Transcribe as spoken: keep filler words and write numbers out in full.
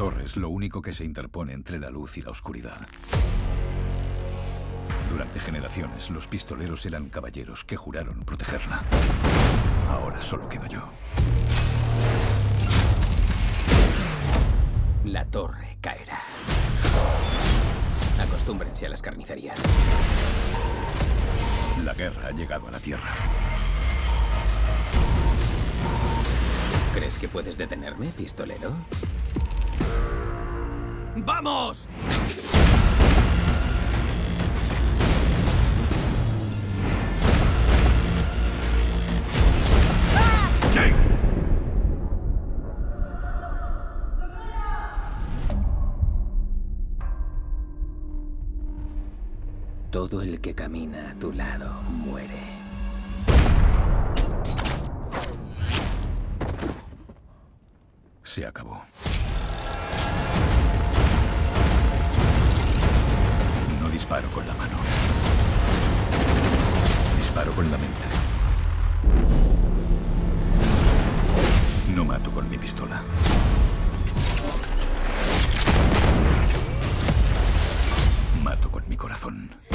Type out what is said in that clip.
torre es lo único que se interpone entre la luz y la oscuridad. Durante generaciones, los pistoleros eran caballeros que juraron protegerla. Ahora solo quedo yo. La torre caerá. Acostúmbrense a las carnicerías. La guerra ha llegado a la Tierra. ¿Crees que puedes detenerme, pistolero? ¡Vamos! ¡Sí! Todo el que camina a tu lado muere. Se acabó. No disparo con la mano. Disparo con la mente. No mato con mi pistola. Mato con mi corazón.